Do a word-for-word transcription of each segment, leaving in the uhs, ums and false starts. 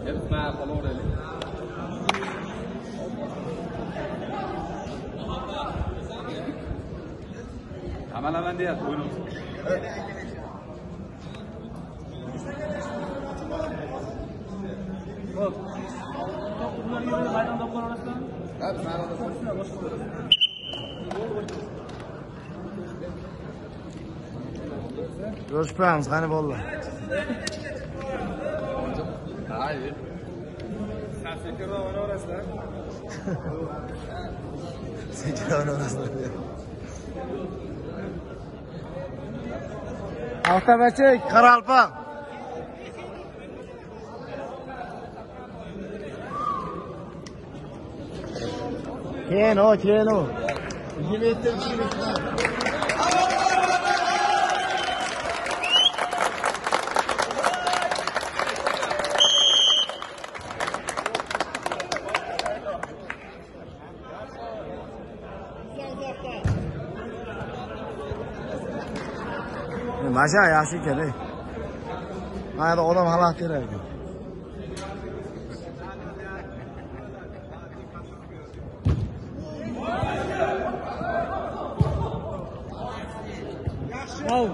Yetma qo'laveraylik. Amalaman deyapti o'yinimiz. Xo'p. To'plar yerda maydonda qo'yarsan. Ha, biz maydonda qo'yishni boshqa bo'ladi. Görüşmemiz hani bolla. Hayır. Sen sekirde oyna orasılar. Sekirde oyna orasılar. Avtabachik, Qaralpaq. Keyin o, keyin o. yigirma yetti yigirma yetti. Maşa yaxshi kerak. Mana odam halaq kerak. Wow.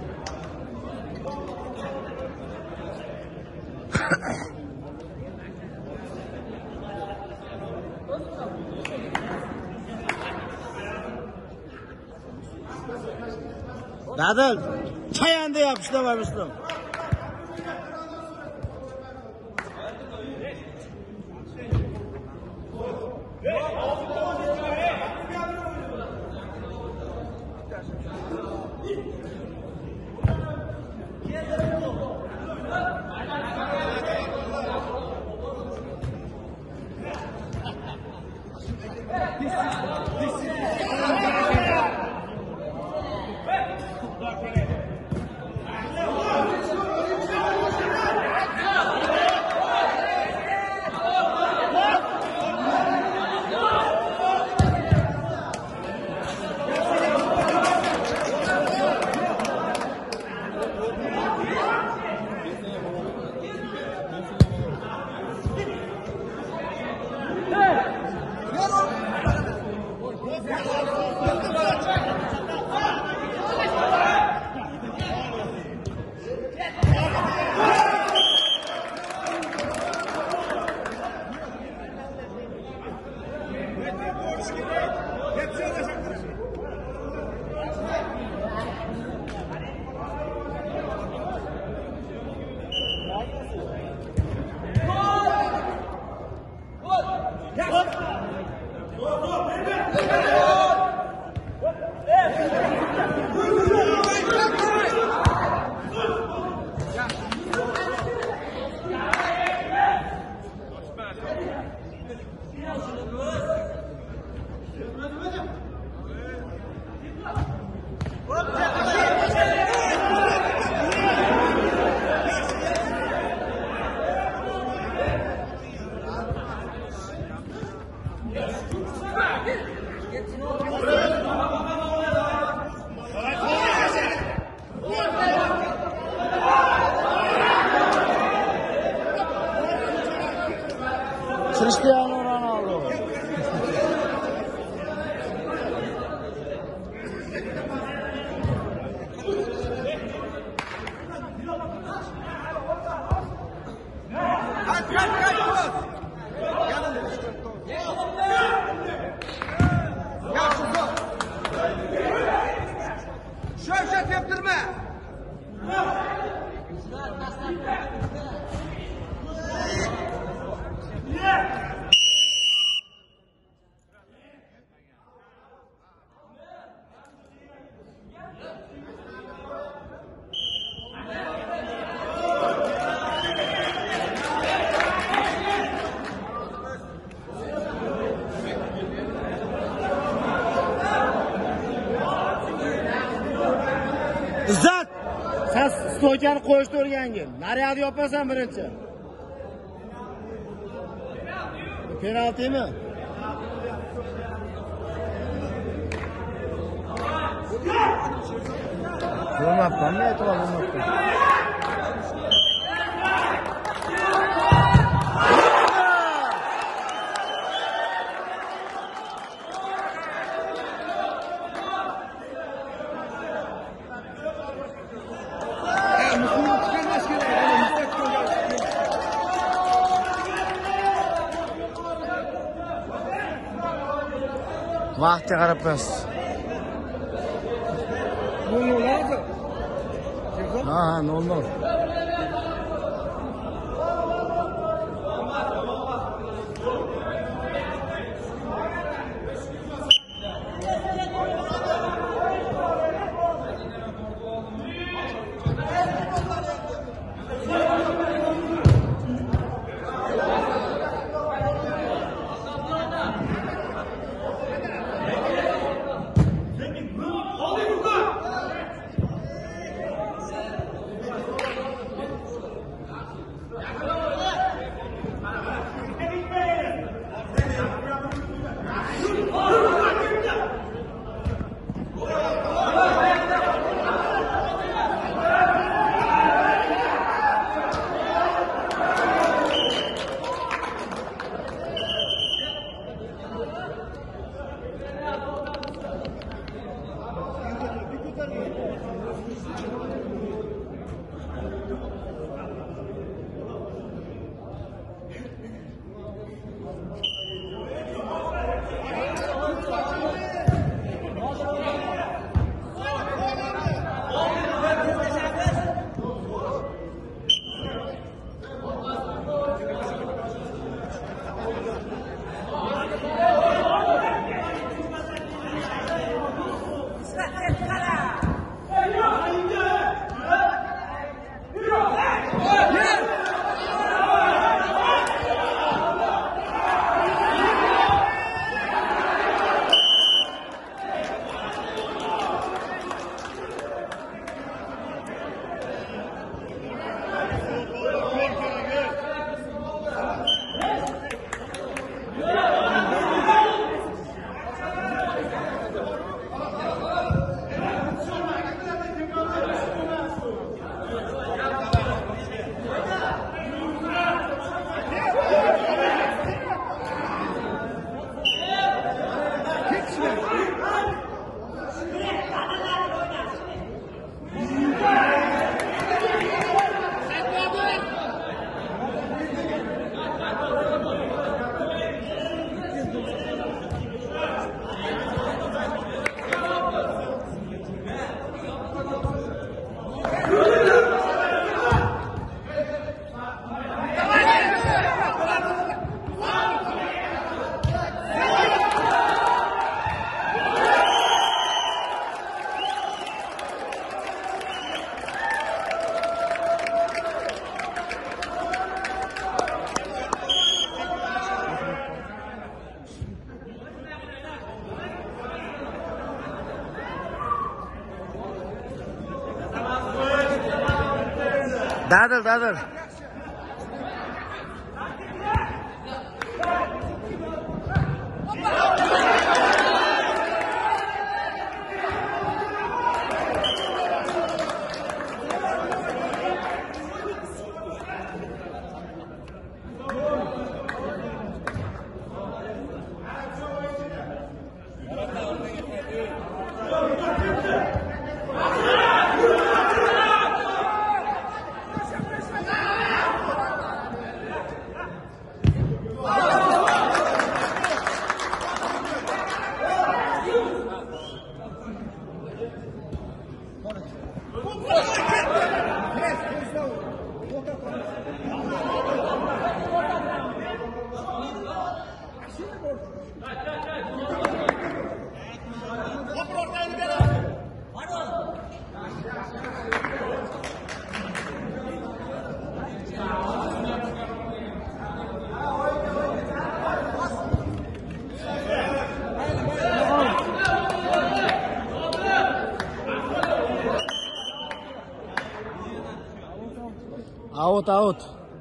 Dadil, chayanda yopishtirmamışdim. Cristiano Ronaldo. Şöyle teptirme. İzzat, sen stoykani qo'yishni o'rgangin. Naryadni yopasan birinchi. Penaltimi? Bo'lmabdi, e'tibor bo'lmabdi. Vaqtga qarab qo'yasiz. Ha, ha, nol nol. Dadil, dadil. Out, out.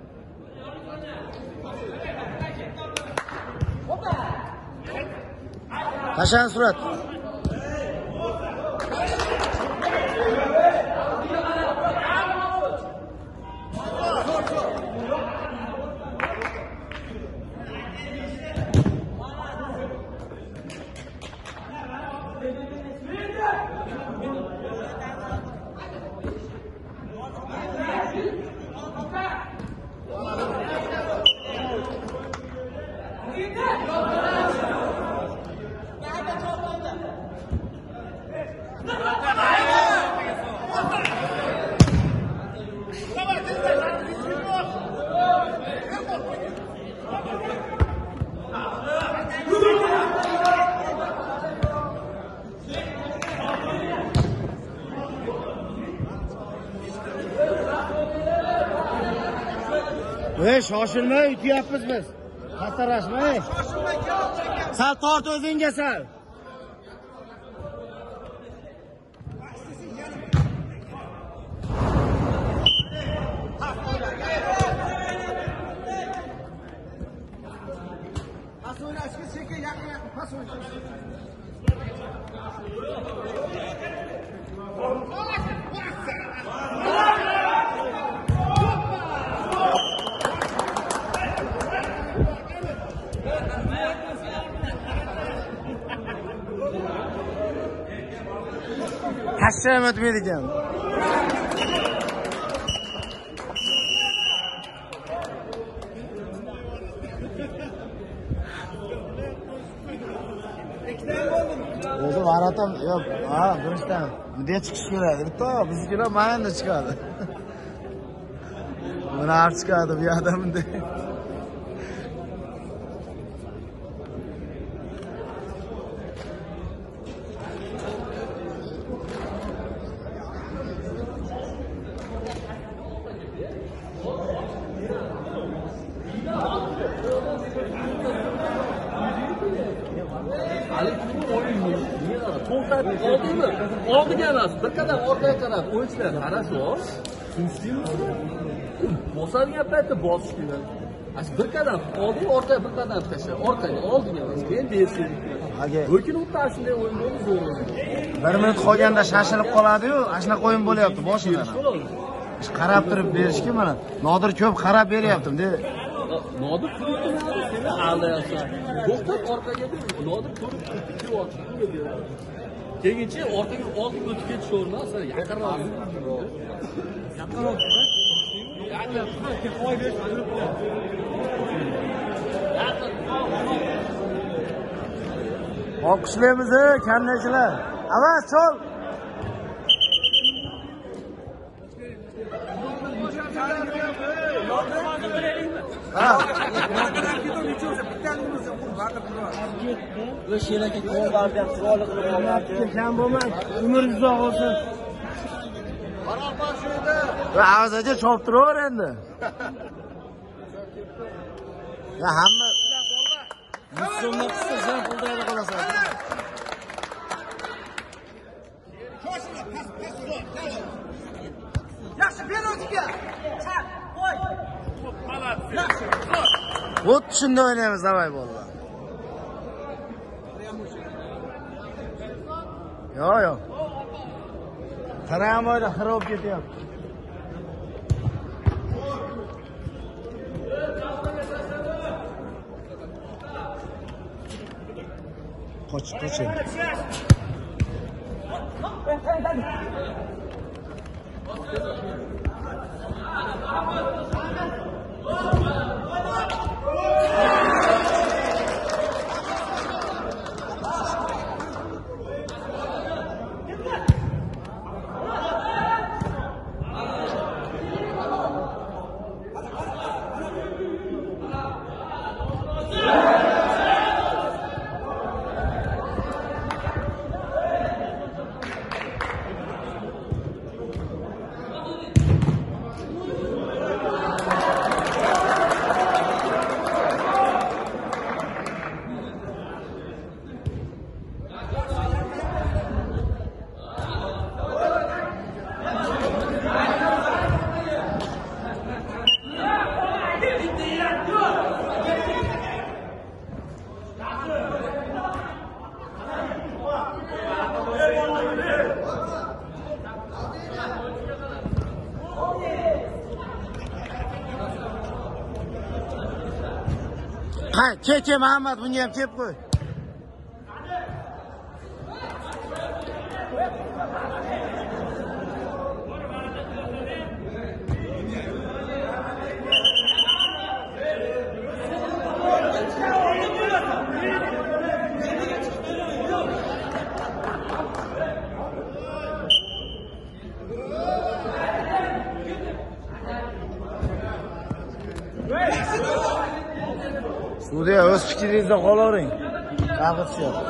Tashlan surat. shoshilmay yutyapmiz biz. Xatarashmay. Shoshilmay kel. Sal tort o'zingga sal. Pas o'ynashga sekin yaqin yaqin pas o'ynash. Tashlab o'tmaydi ekan. O'zi varatam yo'q, ha, birinchidan bunday chiqish kerak. Bitta biznikilar mayanda chiqadi. Buni olib chiqadi bu yerda bunday. Oldimi? Oldiga emas, bir qadam orqaga qarab o'yinchilar qarasho. Bosadigan paytda bosish kerak. Aslida bir qadam oldin, orqaga bir qadam tashlab, orqaga oldiga emas, keyin bersin. Lekin u ta shunday o'yin bo'ldi zo'r. bir minut qolganda shashilib qoladi-yu, ashuna o'yin bo'lyapti boshidan. Qarab turib berishga mana Nodir ko'p qarab beryaptim de. Nodir turibdi, seni aldayapsan. To'xtab orqaga ber. Nodir turib ikki vaqt beradi. Keyinchi orqaga oldiga o'tib ketish o'rniga aslida yaqinroq. Yaqinroq. Olqishlaymiz, kandachilar. Avaz chol. Ha. O'sha yerga qo'l berib chiroyli qilib oladi. Kam bo'lmang, umringiz uzoq bo'lsin. Va avazaga chopib turaver endi. Ya hamma yuz so'mni qistirsan puldayda qolasan. Shoshila, pas pas qo'y. Yaxshi ber o'ziga. Chap, qo'y. Yaxshi. Xuddi shunday o'ynaymiz, davay bolalar. Yo, yo. Qaramoyda xarob ketyapti. Qoch, qoch. Ha, ke ke Muhammad bunga ham kelib qo'y. Sudya o'z fikringizda qolavering. Ta'qib yo'q.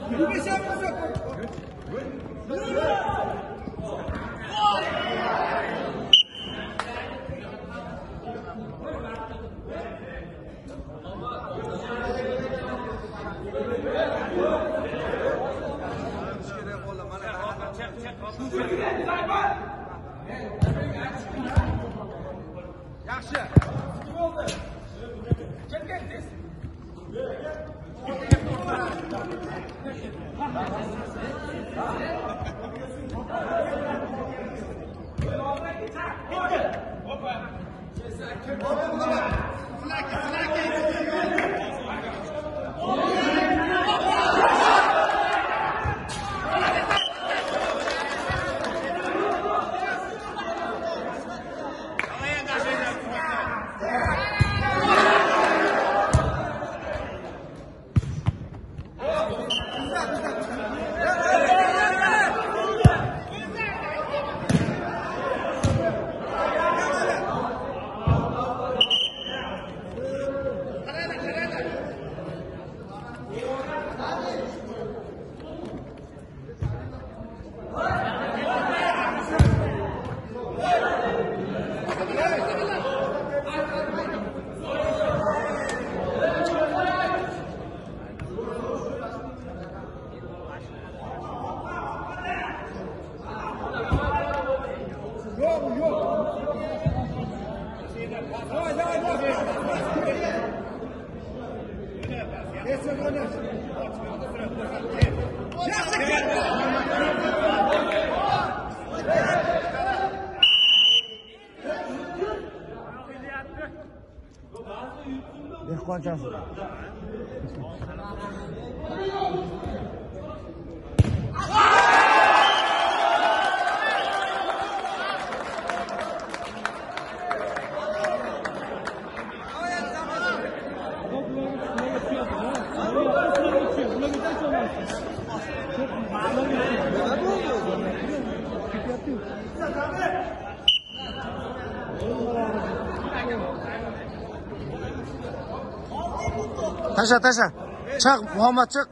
Dehqonchasi. Tasha, tasha. Chiq, Muhammad chiq.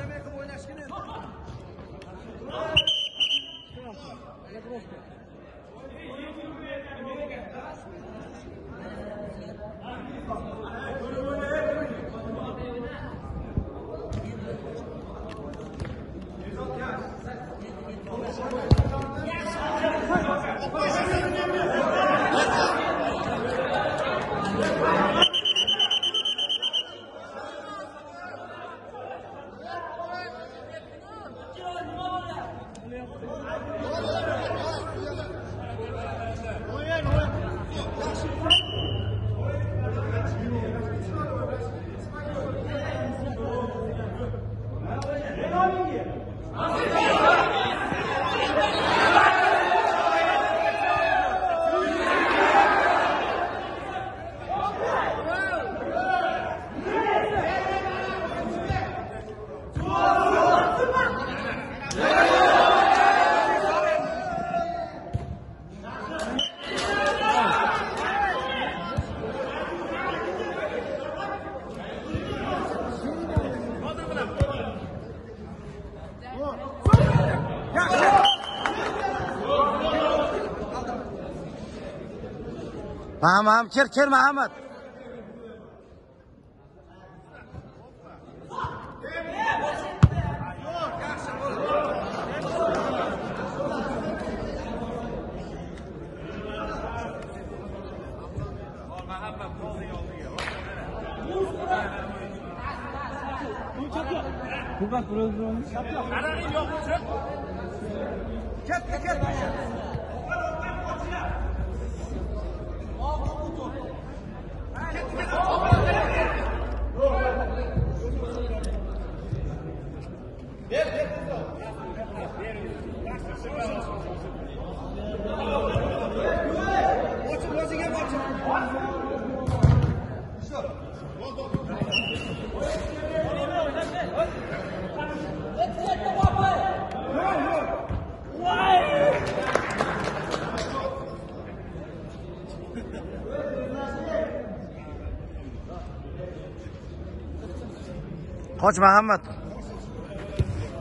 Mahmud, kir, kir Muhammad. Kubat program. Arag'ing yo'q, chiq. Ketdi, ketdi. Qoch Muhammad.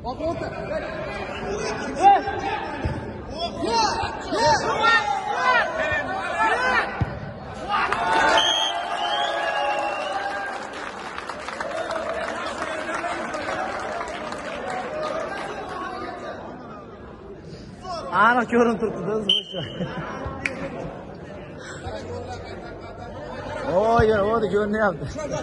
Aniq ko'rinib turibdi-da, o'sha. Oy, o'zi ko'rinyapti.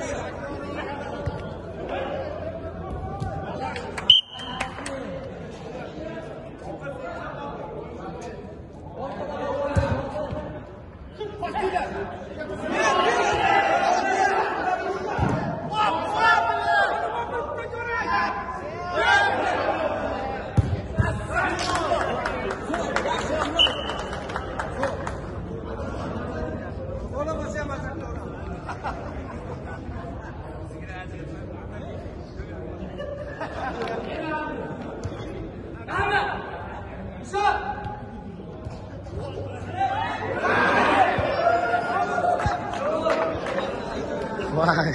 Vay.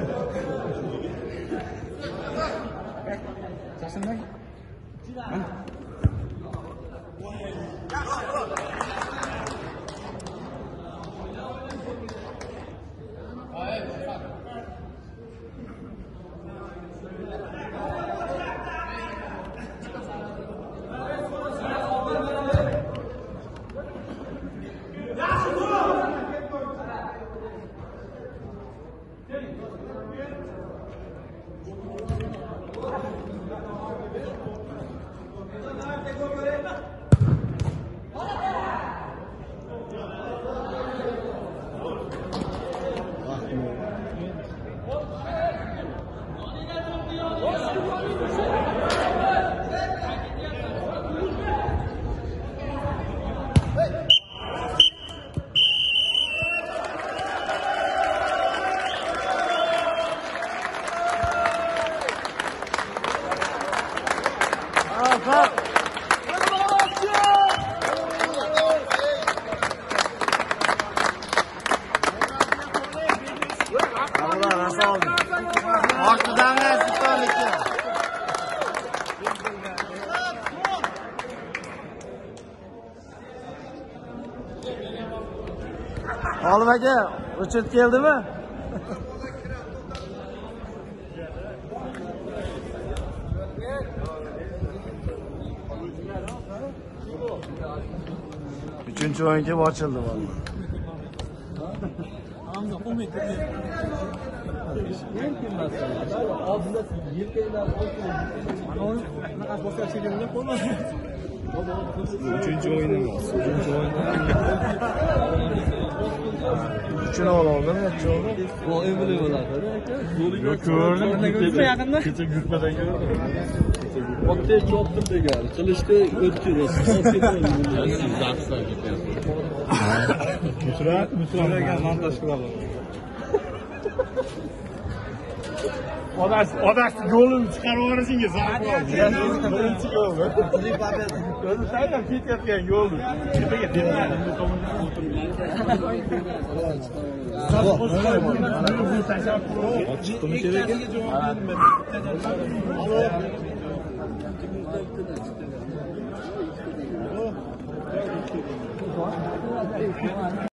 Ortidan zitollikka. Olim aka, uchib keldimi? Uchinchi o'yinga ochildi vallahi. Hamza qo'may turdi. Mumkin emas. Oldinda yelkangdan olib anaqa boshqa chegirib qo'ymas. Uchinchi o'yin emas. Uchinchi o'yinda Uchini oldim, necha oldi? Bu emili bo'ladi aka. Yo'q, ko'rdim. Yaqinda. Kecha yurtmadan ko'rdim. Otda chopdim degan. Qilishda o'tkir. Musrat, musratga montaj qiladi. Odash, odash golini chiqarib yuborasingiz, zavq. Birinchi gol. O'zi saylab ketayotgan golni. Tepaga tepgan. Chiqdimi kerak?